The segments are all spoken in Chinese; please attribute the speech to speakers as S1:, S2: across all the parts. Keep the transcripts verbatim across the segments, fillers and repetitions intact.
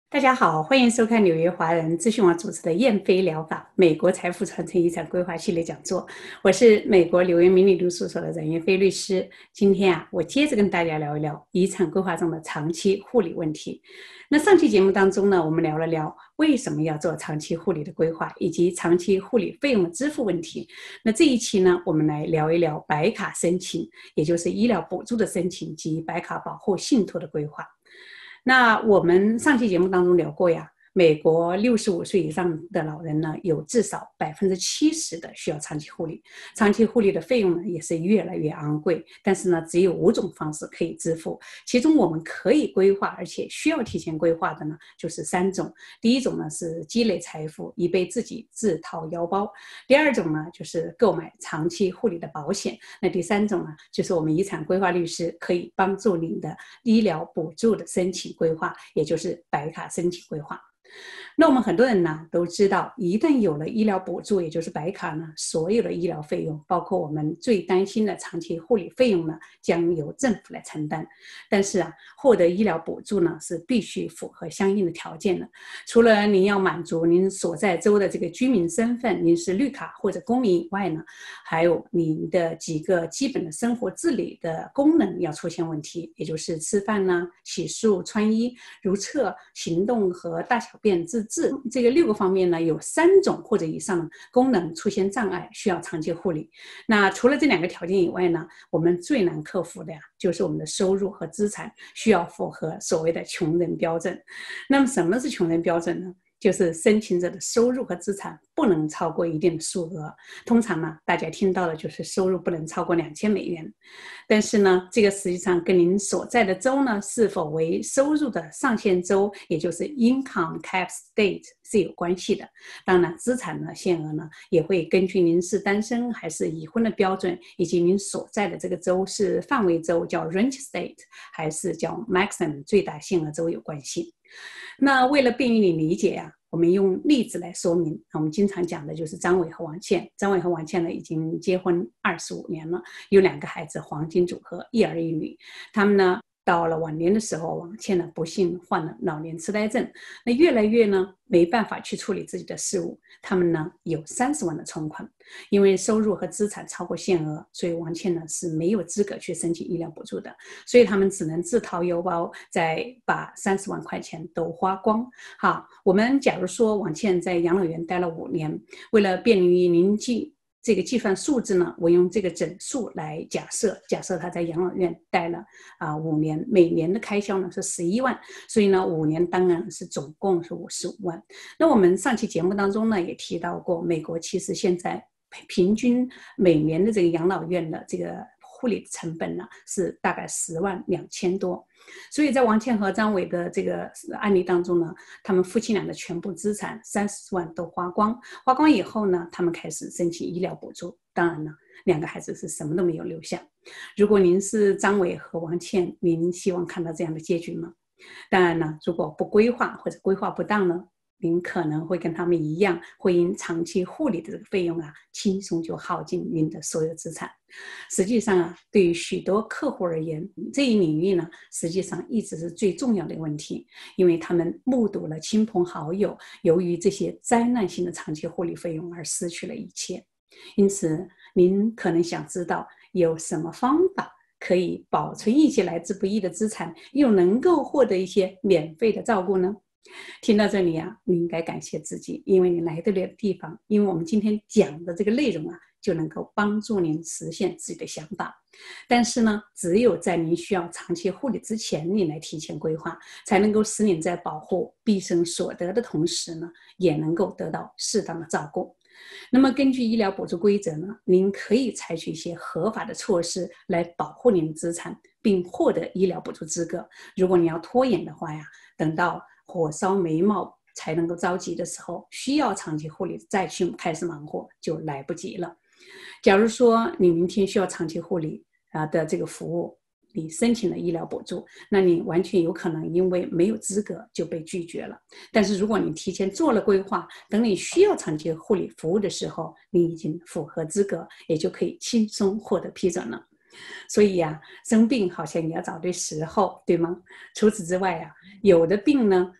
S1: 大家好，欢迎收看纽约华人资讯网主持的燕飞疗法美国财富传承遗产规划系列讲座。我是美国纽约明理律事所的任燕飞律师。今天啊，我接着跟大家聊一聊遗产规划中的长期护理问题。那上期节目当中呢，我们聊了聊为什么要做长期护理的规划，以及长期护理费用的支付问题。那这一期呢，我们来聊一聊白卡申请，也就是医疗补助的申请及白卡保护信托的规划。那我们上期节目当中聊过呀，美国六十五岁以上的老人呢，有至少百分之七十的需要长期护理，长期护理的费用呢也是越来越昂贵。但是呢，只有五种方式可以支付，其中我们可以规划而且需要提前规划的呢，就是三种。第一种呢是积累财富，以备自己自掏腰包；第二种呢就是购买长期护理的保险；那第三种呢，就是我们遗产规划律师可以帮助您的医疗补助的申请规划，也就是白卡申请规划。那我们很多人呢都知道，一旦有了医疗补助，也就是白卡呢，所有的医疗费用，包括我们最担心的长期护理费用呢，将由政府来承担。但是啊，获得医疗补助呢是必须符合相应的条件的。除了您要满足您所在州的这个居民身份，您是绿卡或者公民以外呢，还有您的几个基本的生活自理的功能要出现问题，也就是吃饭呢、洗漱、穿衣、如厕、行动和大小便自治，这个六个方面呢，有三种或者以上的功能出现障碍，需要长期护理。那除了这两个条件以外呢，我们最难克服的呀，就是我们的收入和资产需要符合所谓的穷人标准。那么什么是穷人标准呢？就是申请者的收入和资产不能超过一定的数额。通常呢，大家听到的就是收入不能超过两千美元。但是呢，这个实际上跟您所在的州呢是否为收入的上限州，也就是 income cap state 是有关系的。当然，资产的限额呢也会根据您是单身还是已婚的标准，以及您所在的这个州是范围州叫 range state 还是叫 maximum 最大限额州有关系。那为了便于你理解啊，我们用例子来说明。我们经常讲的就是张伟和王倩。张伟和王倩呢已经结婚二十五年了，有两个孩子，黄金组合，一儿一女。他们呢到了晚年的时候，王倩呢不幸患了老年痴呆症，那越来越呢没办法去处理自己的事务。他们呢有三十万的存款，因为收入和资产超过限额，所以王倩呢是没有资格去申请医疗补助的，所以他们只能自掏腰包，再把三十万块钱都花光。好，我们假如说王倩在养老院待了五年，为了便于您计这个计算数字呢，我用这个整数来假设，假设他在养老院待了啊五年，每年的开销呢是十一万，所以呢五年当然是总共是五十五万。那我们上期节目当中呢也提到过，美国其实现在平均每年的这个养老院的这个护理成本呢是大概十万两千多。所以在王倩和张伟的这个案例当中呢，他们夫妻俩的全部资产三十万都花光，花光以后呢，他们开始申请医疗补助。当然了，两个孩子是什么都没有留下。如果您是张伟和王倩，您希望看到这样的结局吗？当然了，如果不规划或者规划不当呢，您可能会跟他们一样，会因长期护理的这个费用啊，轻松就耗尽您的所有资产。实际上啊，对于许多客户而言，这一领域呢，实际上一直是最重要的问题，因为他们目睹了亲朋好友由于这些灾难性的长期护理费用而失去了一切。因此，您可能想知道有什么方法可以保存一些来之不易的资产，又能够获得一些免费的照顾呢？听到这里啊，你应该感谢自己，因为你来到这个地方，因为我们今天讲的这个内容啊，就能够帮助您实现自己的想法。但是呢，只有在您需要长期护理之前，你来提前规划，才能够使您在保护毕生所得的同时呢，也能够得到适当的照顾。那么根据医疗补助规则呢，您可以采取一些合法的措施来保护您的资产，并获得医疗补助资格。如果你要拖延的话呀，等到火烧眉毛才能够着急的时候，需要长期护理再去开始忙活就来不及了。假如说你明天需要长期护理的这个服务，你申请了医疗补助，那你完全有可能因为没有资格就被拒绝了。但是如果你提前做了规划，等你需要长期护理服务的时候，你已经符合资格，也就可以轻松获得批准了。所以呀、啊，生病好像也要找对时候，对吗？除此之外啊，有的病呢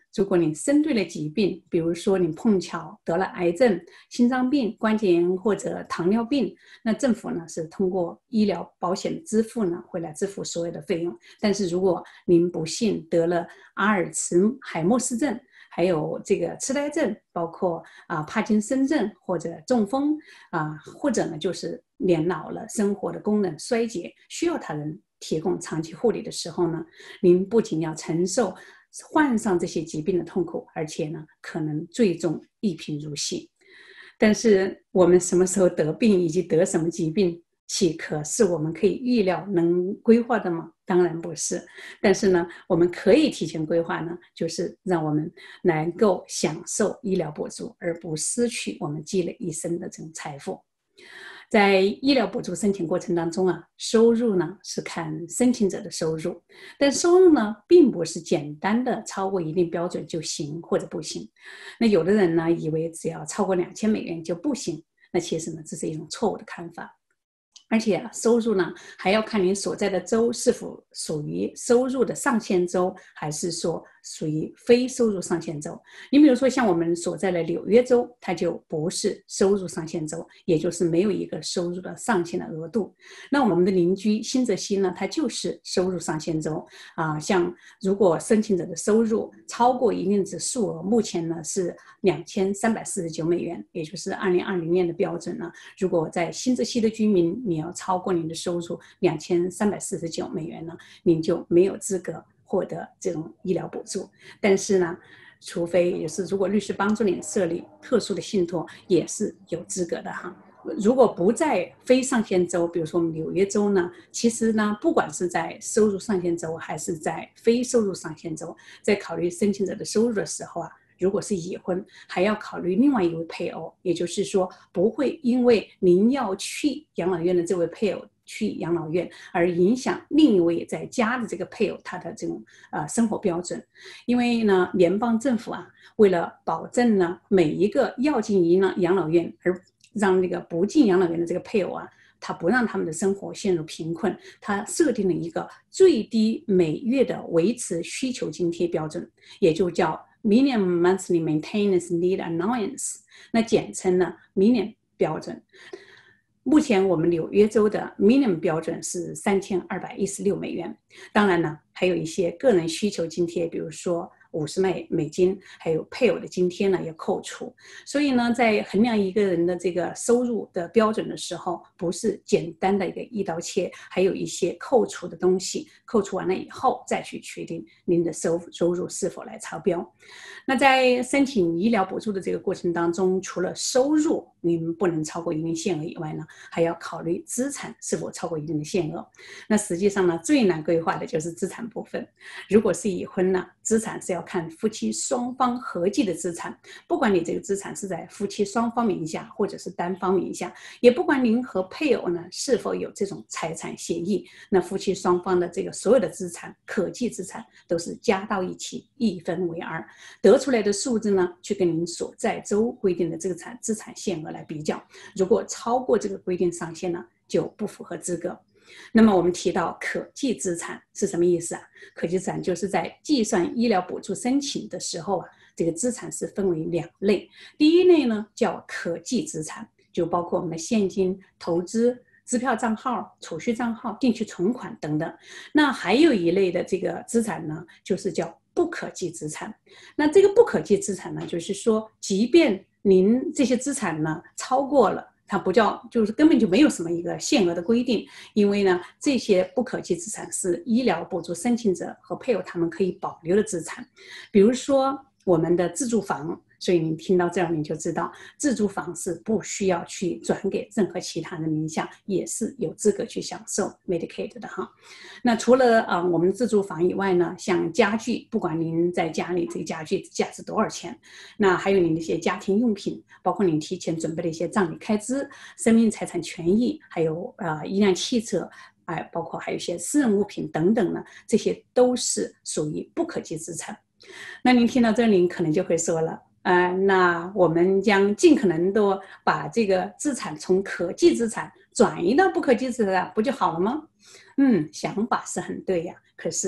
S1: 如果你生对了疾病，比如说你碰巧得了癌症、心脏病、关节炎或者糖尿病，那政府呢是通过医疗保险支付呢会来支付所有的费用。但是如果您不幸得了阿尔茨海默氏症，还有这个痴呆症，包括啊帕金森症或者中风啊，或者呢就是年老了，生活的功能衰竭，需要他人提供长期护理的时候呢，您不仅要承受患上这些疾病的痛苦，而且呢可能最终一贫如洗。但是我们什么时候得病以及得什么疾病，岂可是我们可以预料能规划的吗？当然不是。但是呢，我们可以提前规划呢，就是让我们能够享受医疗补助，而不失去我们积累一生的这种财富。在医疗补助申请过程当中啊，收入呢是看申请者的收入，但收入呢并不是简单的超过一定标准就行或者不行。那有的人呢以为只要超过两千美元就不行，那其实呢这是一种错误的看法。而且啊，收入呢还要看您所在的州是否属于收入的上限州，还是说属于非收入上限州。你比如说像我们所在的纽约州，它就不是收入上限州，也就是没有一个收入的上限的额度。那我们的邻居新泽西呢，它就是收入上限州啊。像如果申请者的收入超过一定的数额，目前呢是两千三百四十九美元，也就是二零二零年的标准呢。如果在新泽西的居民，你要超过您的收入两千三百四十九美元呢，您就没有资格获得这种医疗补助。但是呢，除非也是如果律师帮助你设立特殊的信托，也是有资格的哈。如果不在非上限州，比如说我们纽约州呢，其实呢，不管是在收入上限州还是在非收入上限州，在考虑申请者的收入的时候啊，如果是已婚，还要考虑另外一位配偶，也就是说，不会因为您要去养老院的这位配偶去养老院，而影响另一位在家的这个配偶他的这种呃生活标准。因为呢，联邦政府啊，为了保证呢每一个要进养老院，而让那个不进养老院的这个配偶啊，他不让他们的生活陷入贫困，他设定了一个最低每月的维持需求津贴标准，也就叫Minimum Monthly Maintenance Need Allowance， 那简称呢 Minimum 标准。目前我们纽约州的 Minimum 标准是三千二百一十六美元，当然呢还有一些个人需求津贴，比如说五十美美金，还有配偶的津贴呢要扣除。所以呢，在衡量一个人的这个收入的标准的时候，不是简单的一个一刀切，还有一些扣除的东西，扣除完了以后再去确定您的收收入是否来超标。那在申请医疗补助的这个过程当中，除了收入您不能超过一定限额以外呢，还要考虑资产是否超过一定的限额。那实际上呢，最难规划的就是资产部分。如果是已婚呢，资产是要看夫妻双方合计的资产，不管你这个资产是在夫妻双方名下或者是单方名下，也不管您和配偶呢是否有这种财产协议，那夫妻双方的这个所有的资产可计资产都是加到一起一分为二，得出来的数字呢去跟您所在州规定的这个产资产限额来比较，如果超过这个规定上限呢就不符合资格。那么我们提到可计资产是什么意思啊？可计资产就是在计算医疗补助申请的时候啊，这个资产是分为两类。第一类呢叫可计资产，就包括我们的现金、投资、支票账号、储蓄账号、定期存款等等。那还有一类的这个资产呢，就是叫不可计资产。那这个不可计资产呢，就是说，即便您这些资产呢超过了，它不叫，就是根本就没有什么一个限额的规定，因为呢，这些不可计资产是医疗补助申请者和配偶他们可以保留的资产，比如说我们的自住房。所以您听到这儿你就知道，自住房是不需要去转给任何其他人名下，也是有资格去享受 Medicaid 的哈。那除了啊、呃、我们自住房以外呢，像家具，不管您在家里这个家具价值多少钱，那还有您的一些家庭用品，包括您提前准备的一些葬礼开支、生命财产权益，还有啊、呃、一辆汽车。哎，包括还有一些私人物品等等呢，这些都是属于不可计资产。那您听到这里可能就会说了，呃，那我们将尽可能的把这个资产从可计资产转移到不可计资产，不就好了吗？嗯，想法是很对呀，可是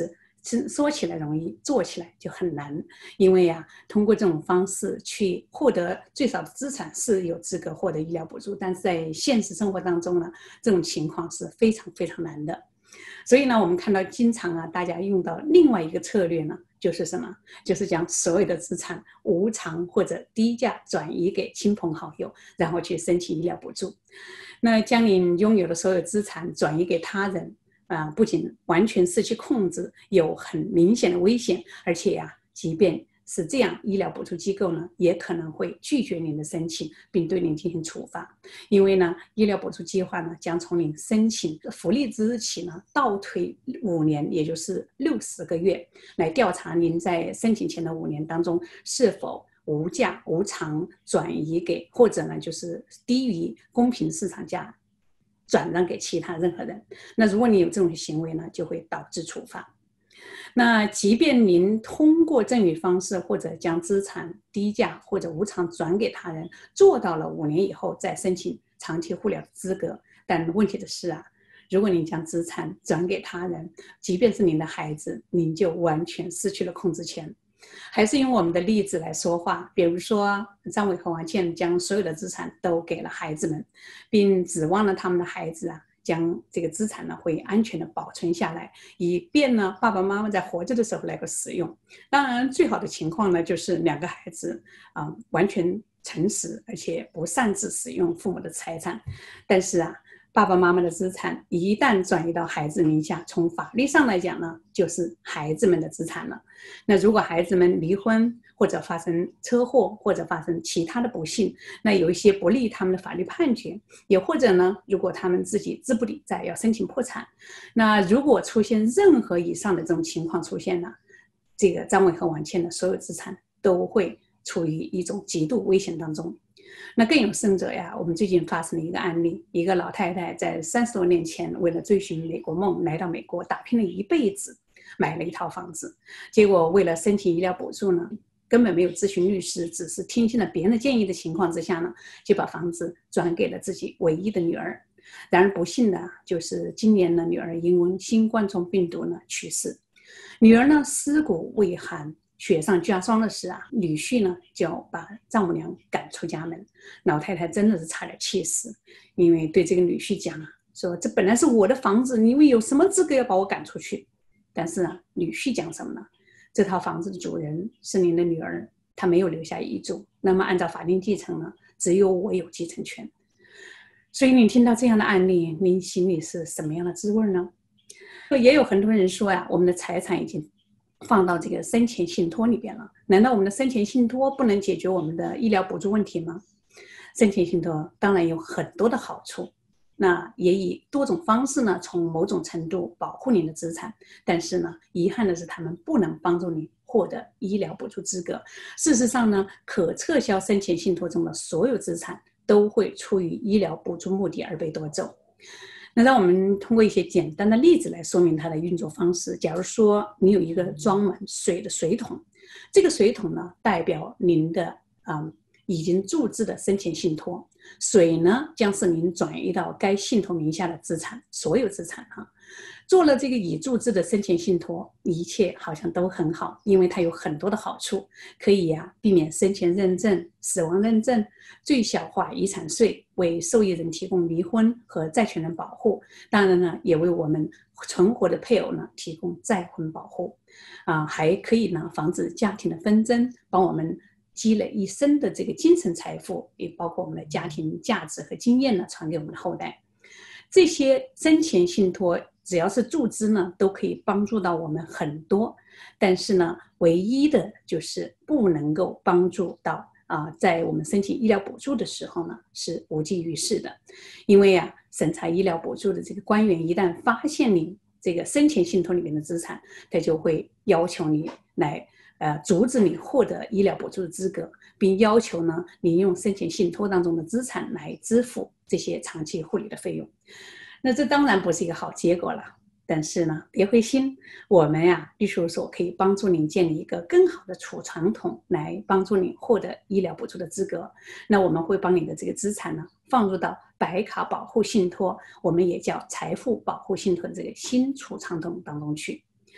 S1: 是说起来容易，做起来就很难。因为呀，通过这种方式去获得最少的资产是有资格获得医疗补助，但是在现实生活当中呢，这种情况是非常非常难的。所以呢，我们看到经常啊，大家用到另外一个策略呢，就是什么？就是将所有的资产无偿或者低价转移给亲朋好友，然后去申请医疗补助。那将你拥有的所有资产转移给他人，啊、呃，不仅完全失去控制，有很明显的危险，而且呀、啊，即便是这样，医疗补助机构呢也可能会拒绝您的申请，并对您进行处罚。因为呢，医疗补助计划呢将从您申请福利之日起呢倒推五年，也就是六十个月，来调查您在申请前的五年当中是否无价无偿转移给，或者呢就是低于公平市场价转让给其他任何人。那如果你有这种行为呢，就会导致处罚。那即便您通过赠与方式或者将资产低价或者无偿转给他人，做到了五年以后再申请长期护疗资格，但问题的是啊，如果您将资产转给他人，即便是您的孩子，您就完全失去了控制权。还是用我们的例子来说话，比如说张伟和王倩将所有的资产都给了孩子们，并指望了他们的孩子啊将这个资产呢会安全的保存下来，以便呢爸爸妈妈在活着的时候来个使用。当然最好的情况呢就是两个孩子啊、呃、完全诚实而且不擅自使用父母的财产。但是啊，爸爸妈妈的资产一旦转移到孩子名下，从法律上来讲呢就是孩子们的资产了。那如果孩子们离婚或者发生车祸或者发生其他的不幸，那有一些不利他们的法律判决，也或者呢如果他们自己资不抵债要申请破产，那如果出现任何以上的这种情况出现呢，这个张伟和王倩的所有资产都会处于一种极度危险当中。那更有甚者呀，我们最近发生了一个案例，一个老太太在三十多年前为了追寻美国梦来到美国，打拼了一辈子，买了一套房子，结果为了申请医疗补助呢，根本没有咨询律师，只是听信了别人的建议的情况之下呢，就把房子转给了自己唯一的女儿。然而不幸的就是今年呢，女儿因为新冠状病毒呢去世。女儿呢尸骨未寒，雪上加霜的是啊，女婿呢就要把丈母娘赶出家门。老太太真的是差点气死，因为对这个女婿讲啊，说这本来是我的房子，你们有什么资格要把我赶出去？但是啊，女婿讲什么呢？这套房子的主人是您的女儿，她没有留下遗嘱，那么按照法定继承呢，只有我有继承权。所以你听到这样的案例，您心里是什么样的滋味呢？也有很多人说呀、啊，我们的财产已经放到这个生前信托里边了，难道我们的生前信托不能解决我们的医疗补助问题吗？生前信托当然有很多的好处，那也以多种方式呢，从某种程度保护您的资产，但是呢，遗憾的是他们不能帮助你获得医疗补助资格。事实上呢，可撤销生前信托中的所有资产都会出于医疗补助目的而被夺走。那让我们通过一些简单的例子来说明它的运作方式。假如说你有一个装满水的水桶，这个水桶呢代表您的、嗯、已经注资的生前信托，水呢将是您转移到该信托名下的资产，所有资产哈。做了这个已注资的生前信托，一切好像都很好，因为它有很多的好处，可以呀、啊、避免生前认证、死亡认证，最小化遗产税，为受益人提供离婚和债权人保护，当然呢，也为我们存活的配偶呢提供再婚保护，啊，还可以呢防止家庭的纷争，帮我们积累一生的这个精神财富，也包括我们的家庭价值和经验呢传给我们的后代。这些生前信托只要是注资呢，都可以帮助到我们很多，但是呢，唯一的就是不能够帮助到啊、呃，在我们申请医疗补助的时候呢，是无济于事的。因为啊，审查医疗补助的这个官员一旦发现你这个生前信托里面的资产，他就会要求你来呃阻止你获得医疗补助的资格，并要求呢你用生前信托当中的资产来支付这些长期护理的费用。那这当然不是一个好结果了，但是呢，别灰心，我们呀、啊，律师事务所可以帮助您建立一个更好的储藏桶，来帮助你获得医疗补助的资格。那我们会帮你的这个资产呢，放入到白卡保护信托，我们也叫财富保护信托的这个新储藏桶当中去。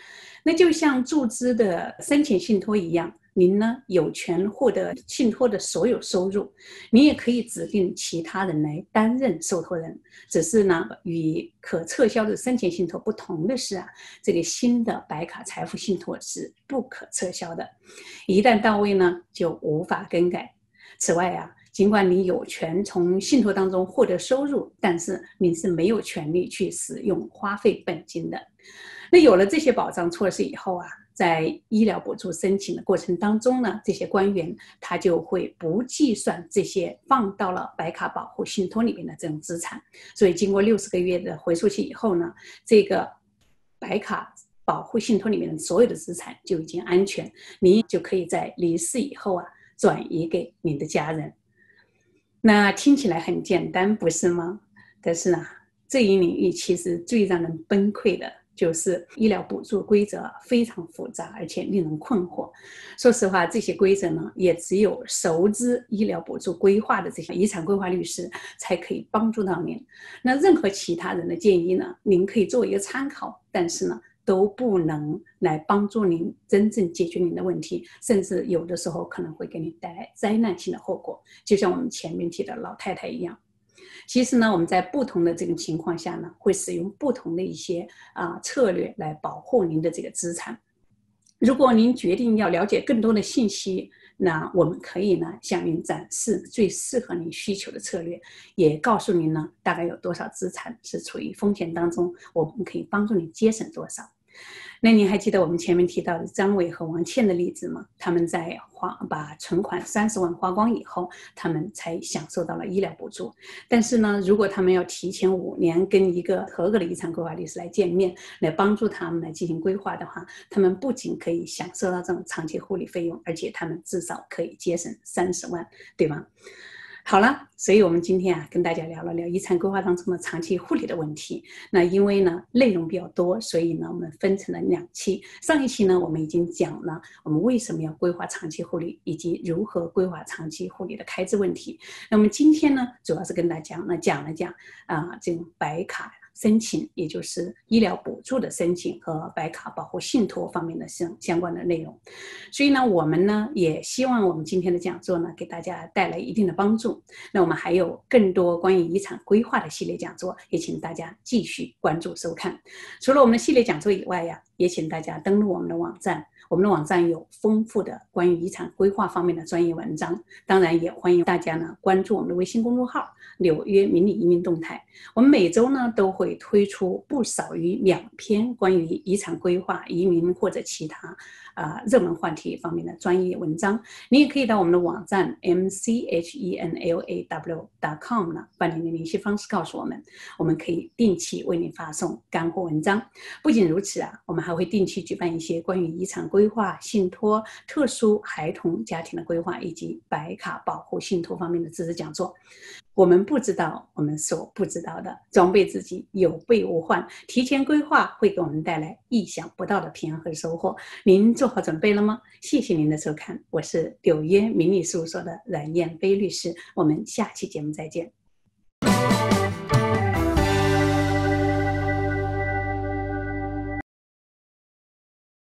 S1: 那就像注资的申请信托一样，您呢有权获得信托的所有收入，你也可以指定其他人来担任受托人。只是呢，与可撤销的生前信托不同的是啊，这个新的白卡财富信托是不可撤销的，一旦到位呢，就无法更改。此外啊，尽管你有权从信托当中获得收入，但是您是没有权利去使用花费本金的。那有了这些保障措施以后啊，在医疗补助申请的过程当中呢，这些官员他就会不计算这些放到了白卡保护信托里面的这种资产，所以经过六十个月的回溯期以后呢，这个白卡保护信托里面的所有的资产就已经安全，您就可以在离世以后啊转移给您的家人。那听起来很简单，不是吗？但是呢，这一领域其实最让人崩溃的就是医疗补助规则非常复杂，而且令人困惑。说实话，这些规则呢，也只有熟知医疗补助规划的这些遗产规划律师才可以帮助到您。那任何其他人的建议呢，您可以做一个参考，但是呢，都不能来帮助您真正解决您的问题，甚至有的时候可能会给您带来灾难性的后果，就像我们前面提的老太太一样。其实呢，我们在不同的这种情况下呢，会使用不同的一些啊、呃、策略来保护您的这个资产。如果您决定要了解更多的信息，那我们可以呢向您展示最适合您需求的策略，也告诉您呢大概有多少资产是处于风险当中，我们可以帮助你节省多少。那您还记得我们前面提到的张伟和王倩的例子吗？他们在花把存款三十万花光以后，他们才享受到了医疗补助。但是呢，如果他们要提前五年跟一个合格的遗产规划律师来见面，来帮助他们来进行规划的话，他们不仅可以享受到这种长期护理费用，而且他们至少可以节省三十万，对吗？好了，所以我们今天啊跟大家聊了聊遗产规划当中的长期护理的问题。那因为呢内容比较多，所以呢我们分成了两期。上一期呢我们已经讲了我们为什么要规划长期护理，以及如何规划长期护理的开支问题。那么今天呢主要是跟大家呢讲了讲啊、呃、这种白卡申请，也就是医疗补助的申请和白卡保护信托方面的相相关的内容。所以呢，我们呢也希望我们今天的讲座呢给大家带来一定的帮助。那我们还有更多关于遗产规划的系列讲座，也请大家继续关注收看。除了我们的系列讲座以外呀，也请大家登录我们的网站。我们的网站有丰富的关于遗产规划方面的专业文章，当然也欢迎大家呢关注我们的微信公众号纽约民理移民动态。我们每周呢都会推出不少于两篇关于遗产规划、移民或者其他啊、呃、热门话题方面的专业文章。你也可以到我们的网站 m c h e n l a w dot com 呢把您的联系方式告诉我们，我们可以定期为您发送干货文章。不仅如此啊，我们还会定期举办一些关于遗产规划、信托、特殊孩童家庭的规划以及白卡保护信托方面的知识讲座。我们不知道我们所不知道的，装备自己有备无患，提前规划会给我们带来意想不到的平安和收获。您做好准备了吗？谢谢您的收看，我是纽约民理事务所的冉燕飞律师，我们下期节目再见。